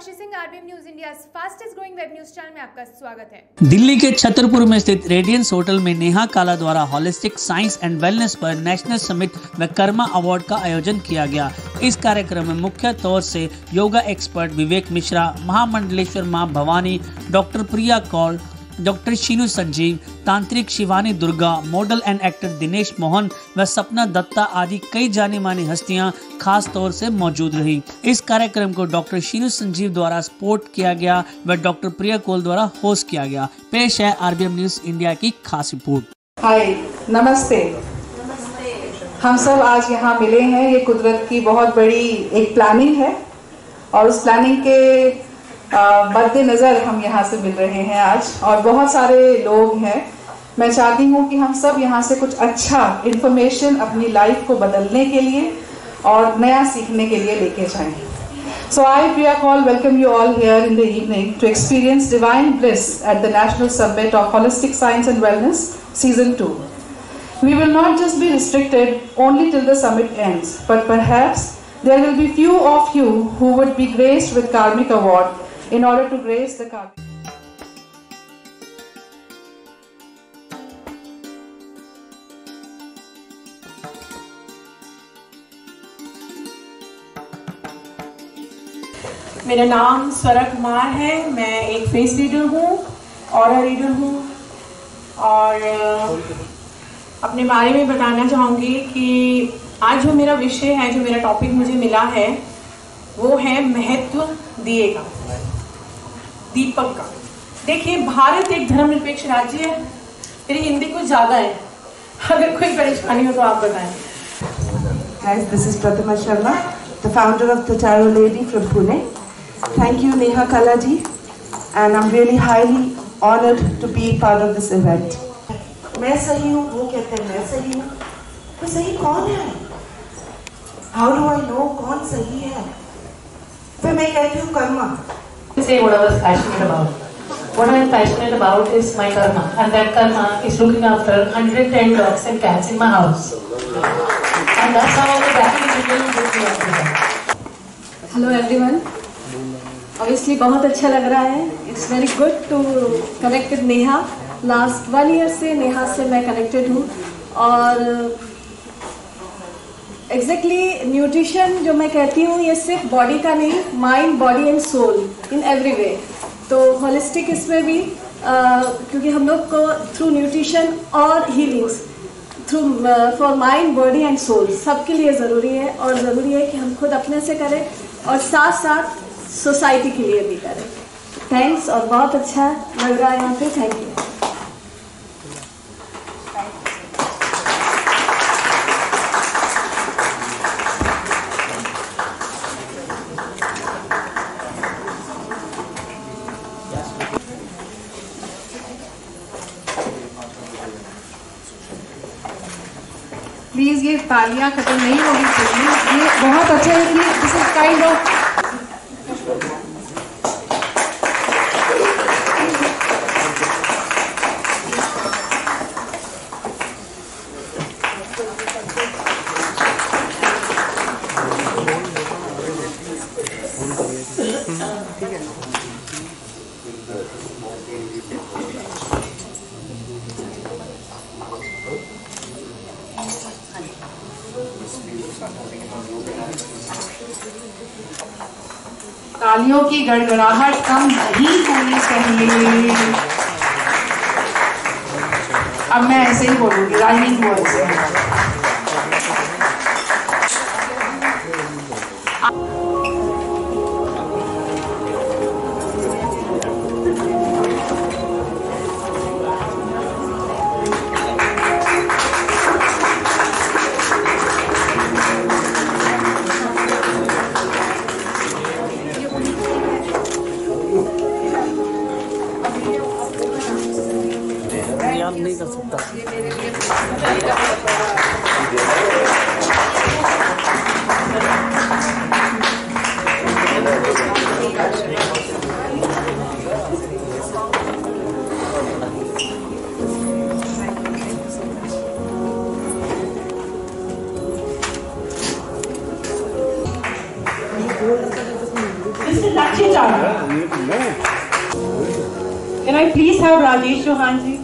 साक्षी Singh, RBM news India fastest growing web news channel में आपका स्वागत है। दिल्ली के छतरपुर में स्थित रेडियंस होटल में नेहा काला द्वारा हॉलिस्टिक साइंस एंड वेलनेस पर नेशनल समिट व कर्मा अवार्ड का आयोजन किया गया। इस कार्यक्रम में मुख्य तौर से योगा एक्सपर्ट विवेक मिश्रा, महामंडलेश्वर मां भवानी, डॉक्टर प्रिया कौल, डॉक्टर शीनू संजीव, तांत्रिक Shivani Durga, model and actor Dinesh Mohan व सपना दत्ता आदि कई जानी मानी हस्तियां खास तौर से मौजूद रही। इस कार्यक्रम को डॉक्टर शीनू संजीव द्वारा सपोर्ट किया गया व डॉक्टर प्रिया कौल द्वारा होस्ट किया गया। पेश है आरबीएम न्यूज इंडिया की खास रिपोर्ट। हाय, नमस्ते। हम सब आज यहाँ मिले हैं। ये कुदरत की बहुत बड़ी एक प्लानिंग है और उस प्लानिंग के मद्देनजर हम यहाँ से मिल रहे हैं आज, और बहुत सारे लोग हैं। मैं चाहती हूँ कि हम सब यहाँ से कुछ अच्छा इन्फॉर्मेशन अपनी लाइफ को बदलने के लिए और नया सीखने के लिए लेके जाएं। So I, Priya Kaul, welcome you all here in the evening to experience divine bliss at the National Summit of Holistic Science and Wellness Season 2. We will not just be restricted only till the summit ends, but perhaps there will be few of you who would be graced with Karmic Award in order to grace the Karmic. मेरा नाम स्वरा कुमार है। मैं एक face reader हूँ, aura reader हूँ, और अपने बारे में बताना चाहूँगी कि आज जो मेरा विषय है, जो मेरा टॉपिक मुझे मिला है, वो है महत्व दिए का, दीपक का। देखिए, भारत एक धर्मनिरपेक्ष राज्य है। मेरी हिंदी कुछ ज़्यादा है, अगर कोई परेशानी हो तो आप बताएं। Guys, this is Pratima Sharma, the founder of the Tarot Lady from Pune. Thank you, Neha Kala ji, and I'm really highly honored to be part of this event. मैं सही हूँ, वो कहते हैं मैं सही हूँ, तो सही कौन है? How do I know कौन सही है? फिर मैं कहती हूँ Karma. Say what I was passionate about. What I am passionate about is my karma, and that karma is looking after 110 dogs and cats in my house. And that's how I was actually looking after them. Hello everyone. Obviously बहुत अच्छा लग रहा है। It's very good to connect with Neha. Last 1 year से नेहा से मैं connected हूँ, और एग्जैक्टली न्यूट्रिशन जो मैं कहती हूँ, ये सिर्फ बॉडी का नहीं, mind, body and soul in every way. तो होलिस्टिक इसमें भी क्योंकि हम लोग को थ्रू न्यूट्रिशन और healings through for mind, body and soul सबके लिए ज़रूरी है, और ज़रूरी है कि हम खुद अपने से करें और साथ साथ सोसाइटी के लिए भी करें। थैंक्स, और बहुत अच्छा लग रहा है यहाँ पे। Thank you. प्लीज ये तालियां खत्म नहीं होनी चाहिए। ये बहुत अच्छा है कि दिस इज काइंड ऑफ तालियों की गड़गड़ाहट कम नहीं होनी चाहिए। अब मैं ऐसे ही बोलूंगी, राइमिंग वर्ड से। याद नहीं कर सकता। Meenakshi Chawla. Can I please have Rajesh Chauhan ji?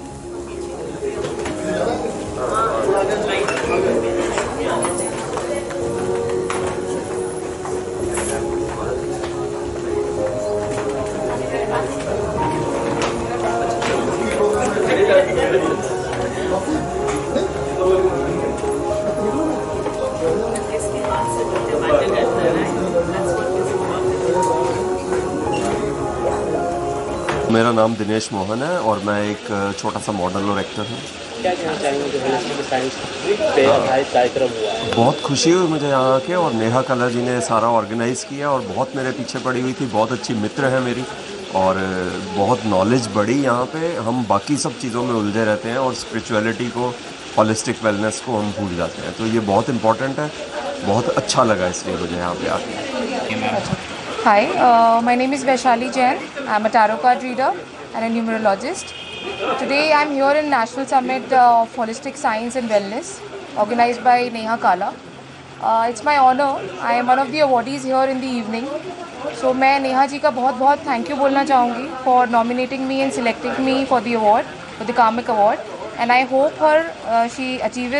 मेरा नाम दिनेश मोहन है और मैं एक छोटा सा मॉडल और एक्टर हूँ। क्या कहना चाहेंगे जो होलिस्टिक साइंस पे आधारित कार्यक्रम हुआ है? बहुत खुशी हुई मुझे यहाँ आके, और नेहा कला जी ने सारा ऑर्गेनाइज़ किया और बहुत मेरे पीछे पड़ी हुई थी। बहुत अच्छी मित्र है मेरी और बहुत नॉलेज बढ़ी यहाँ पे। हम बाकी सब चीज़ों में उलझे रहते हैं और स्पिरिचुअलिटी को, होलिस्टिक वेलनेस को हम भूल जाते हैं, तो ये बहुत इंपॉर्टेंट है। बहुत अच्छा लगा इसलिए मुझे यहाँ पे आके। Hi, my name is Vaishali Jain. I'm a tarot card reader and a numerologist. Today I'm here in National Summit of Holistic Science and Wellness, organized by Neha Kala. It's my honor. I am one of the awardees here in the evening. So मैं नेहा जी का बहुत बहुत thank you बोलना चाहूँगी for nominating me and selecting me for the award, for the Karmic Award. And I hope she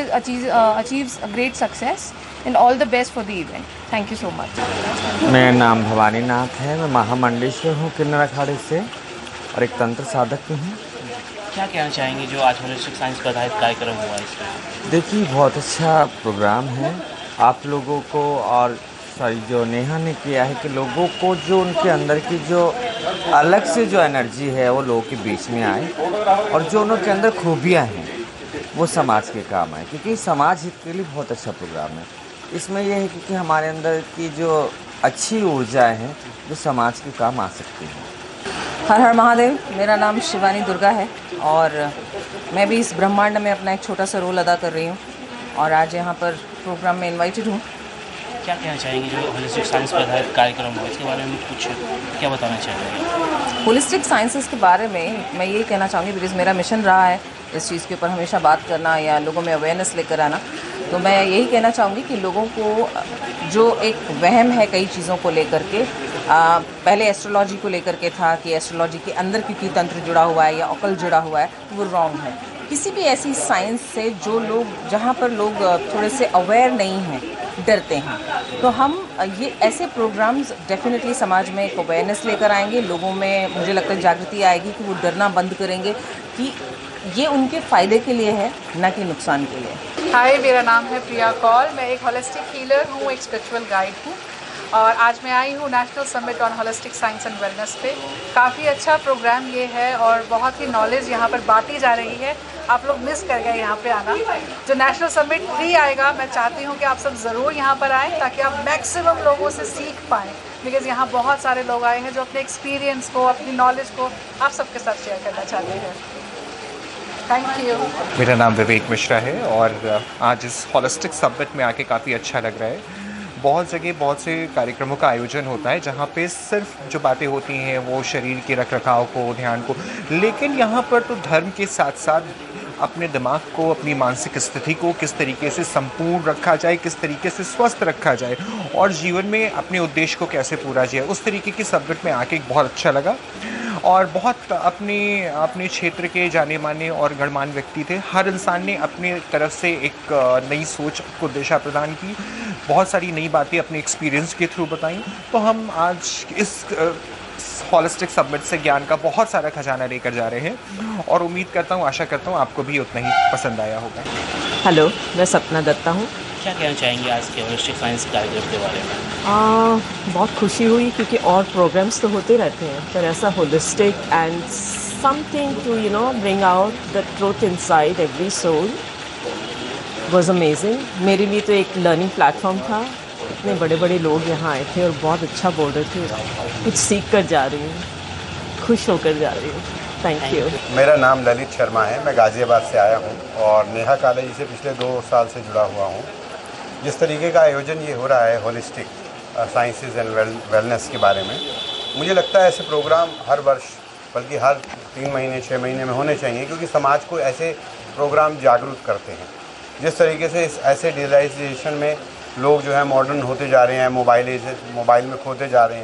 achieves a great success and all the best for the event. Thank you so much. मेरा नाम भवानी नाथ है। मैं महामंडलेश्वर हूँ किन्नर अखाड़े से और एक तंत्र साधक भी हूँ। क्या कहना चाहेंगे जो आज होलिस्टिक साइंस पर आधारित कार्यक्रम हुआ है इसमें? देखिए, बहुत अच्छा प्रोग्राम है। आप लोगों को और जो नेहा ने किया है कि लोगों को जो उनके अंदर की जो अलग से जो एनर्जी है वो लोगों के बीच में आए और जो उनके अंदर खूबियाँ हैं वो समाज के काम आए, क्योंकि समाज हित के लिए बहुत अच्छा प्रोग्राम है। इसमें यह है कि हमारे अंदर की जो अच्छी ऊर्जाएं हैं जो समाज के काम आ सकती हैं। हर हर महादेव। मेरा नाम शिवानी दुर्गा है और मैं भी इस ब्रह्मांड में अपना एक छोटा सा रोल अदा कर रही हूँ और आज यहाँ पर प्रोग्राम में इनवाइटेड हूँ। क्या कहना चाहेंगे जो होलिस्टिक साइंस पर आधारित कार्यक्रम हुआ इसके बारे में कुछ क्या बताना चाहेंगे? होलिस्टिक साइंसेस के बारे में मैं यही कहना चाहूँगी, बिकॉज़ मेरा मिशन रहा है इस चीज़ के ऊपर हमेशा बात करना या लोगों में अवेयरनेस लेकर आना। तो मैं यही कहना चाहूँगी कि लोगों को जो एक वहम है कई चीज़ों को लेकर के, पहले एस्ट्रोलॉजी को लेकर के था कि एस्ट्रोलॉजी के अंदर क्योंकि तंत्र जुड़ा हुआ है या ऑकल्ट जुड़ा हुआ है, तो वो रॉन्ग है। किसी भी ऐसी साइंस से जो लोग, जहाँ पर लोग थोड़े से अवेयर नहीं हैं, डरते हैं, तो हम ये ऐसे प्रोग्राम्स डेफिनेटली समाज में एक अवेयरनेस लेकर आएंगे। लोगों में मुझे लगता है जागृति आएगी कि वो डरना बंद करेंगे कि ये उनके फ़ायदे के लिए है, ना कि नुकसान के लिए। हाय, मेरा नाम है प्रिया कौल। मैं एक होलिस्टिक हीलर हूँ, एक स्पिरिचुअल गाइड हूँ और आज मैं आई हूँ national summit on holistic science and wellness पे। काफ़ी अच्छा प्रोग्राम ये है और बहुत ही नॉलेज यहाँ पर बांटी जा रही है। आप लोग मिस कर गए यहाँ पे आना। जो नेशनल समिट फ्री आएगा, मैं चाहती हूँ कि आप सब ज़रूर यहाँ पर आएँ ताकि आप मैक्सिमम लोगों से सीख पाएँ, बिकॉज़ यहाँ बहुत सारे लोग आए हैं जो अपने एक्सपीरियंस को, अपनी नॉलेज को आप सबके साथ शेयर करना चाहते हैं। Thank you. मेरा नाम विवेक मिश्रा है और आज इस होलिस्टिक समिट में आके काफ़ी अच्छा लग रहा है। बहुत जगह बहुत से कार्यक्रमों का आयोजन होता है जहाँ पे सिर्फ जो बातें होती हैं वो शरीर के रखरखाव को, ध्यान को, लेकिन यहाँ पर तो धर्म के साथ साथ अपने दिमाग को, अपनी मानसिक स्थिति को किस तरीके से संपूर्ण रखा जाए, किस तरीके से स्वस्थ रखा जाए और जीवन में अपने उद्देश्य को कैसे पूरा जाए, उस तरीके की सब्जेक्ट में आके बहुत अच्छा लगा। और बहुत अपने क्षेत्र के जाने माने और गणमान्य व्यक्ति थे। हर इंसान ने अपनी तरफ से एक नई सोच को दिशा प्रदान की, बहुत सारी नई बातें अपने एक्सपीरियंस के थ्रू बताई। तो हम आज इस होलिस्टिक समिट से ज्ञान का बहुत सारा खजाना लेकर जा रहे हैं और उम्मीद करता हूँ, आशा करता हूँ आपको भी उतना ही पसंद आया होगा। हेलो, मैं सपना दत्ता हूँ। क्या कहना चाहेंगे आज के होलिस्टिक साइंस कार्यक्रम के बारे में? बहुत खुशी हुई क्योंकि और प्रोग्राम्स तो होते रहते हैं, पर ऐसा holistic and something to bring out the truth inside every soul was amazing. मेरे लिए तो एक लर्निंग प्लेटफॉर्म था। इतने बड़े बड़े लोग यहाँ आए थे और बहुत अच्छा बोल रहे थे। कुछ सीख कर जा रही हूँ, खुश होकर जा रही हूँ। Thank you. मेरा नाम ललित शर्मा है। मैं गाज़ियाबाद से आया हूँ और नेहा काला जी से पिछले 2 साल से जुड़ा हुआ हूँ। जिस तरीके का आयोजन ये हो रहा है होलिस्टिक साइंसेस एंड वेलनेस के बारे में, मुझे लगता है ऐसे प्रोग्राम हर वर्ष, बल्कि हर 3 महीने 6 महीने में होने चाहिए, क्योंकि समाज को ऐसे प्रोग्राम जागरूक करते हैं। जिस तरीके से ऐसे डिजिटलाइजेशन में लोग जो है मॉडर्न होते जा रहे हैं, मोबाइल में खोते जा रहे हैं,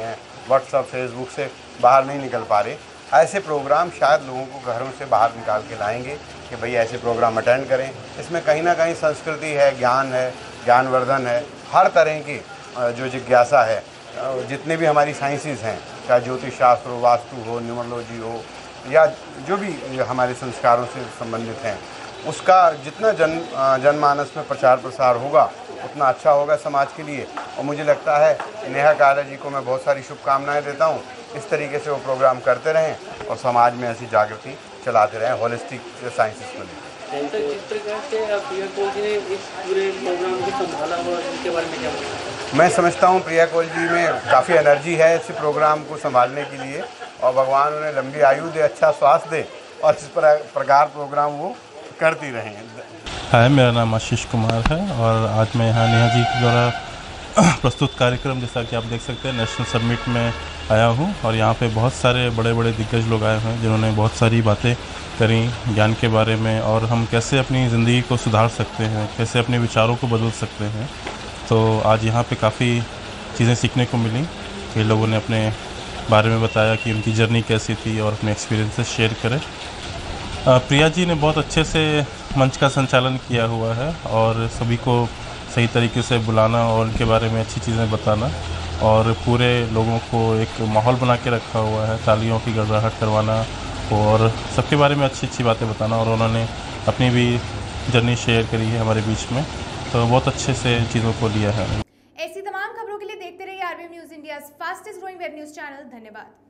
व्हाट्सअप फेसबुक से बाहर नहीं निकल पा रहे, ऐसे प्रोग्राम शायद लोगों को घरों से बाहर निकाल के लाएंगे कि भाई ऐसे प्रोग्राम अटेंड करें। इसमें कहीं ना कहीं संस्कृति है, ज्ञानवर्धन है, हर तरह की जो जिज्ञासा है, जितने भी हमारी साइंसेस हैं, चाहे ज्योतिष शास्त्र हो, वास्तु हो, न्यूमरोलॉजी हो, या जो भी हमारे संस्कारों से संबंधित हैं, उसका जितना जनमानस में प्रचार प्रसार होगा उतना अच्छा होगा समाज के लिए। और मुझे लगता है नेहा काला जी को मैं बहुत सारी शुभकामनाएं देता हूं। इस तरीके से वो प्रोग्राम करते रहें और समाज में ऐसी जागृति चलाते रहें होलिस्टिक साइंसेस को लेकर। जिस प्रकार से प्रिया कौल जी ने इस पूरे प्रोग्राम को संभाला हुआ, उनके बारे में क्या बताएं? मैं समझता हूँ प्रिया कौल जी में काफ़ी एनर्जी है इस प्रोग्राम को संभालने के लिए, और भगवान उन्हें लंबी आयु दे, अच्छा स्वास्थ्य दे, और इस प्रकार प्रोग्राम वो करती रहें। हाय, मेरा नाम आशीष कुमार है और आज मैं यहाँ नेहा जी के द्वारा प्रस्तुत कार्यक्रम, जैसा कि आप देख सकते हैं, नेशनल समिट में आया हूँ। और यहाँ पे बहुत सारे बड़े बड़े दिग्गज लोग आए हुए हैं जिन्होंने बहुत सारी बातें करी ज्ञान के बारे में, और हम कैसे अपनी ज़िंदगी को सुधार सकते हैं, कैसे अपने विचारों को बदल सकते हैं। तो आज यहाँ पे काफ़ी चीज़ें सीखने को मिली। कई लोगों ने अपने बारे में बताया कि उनकी जर्नी कैसी थी और अपने एक्सपीरियंसेस शेयर करें। प्रिया जी ने बहुत अच्छे से मंच का संचालन किया हुआ है और सभी को सही तरीके से बुलाना और उनके बारे में अच्छी चीज़ें बताना, और पूरे लोगों को एक माहौल बना के रखा हुआ है, तालियों की गड़गड़ाहट करवाना और सबके बारे में अच्छी अच्छी बातें बताना। और उन्होंने अपनी भी जर्नी शेयर करी है हमारे बीच में, तो बहुत अच्छे से चीज़ों को लिया है। ऐसी तमाम खबरों के लिए देखते रहिए RBM news India fastest growing web news channel. धन्यवाद।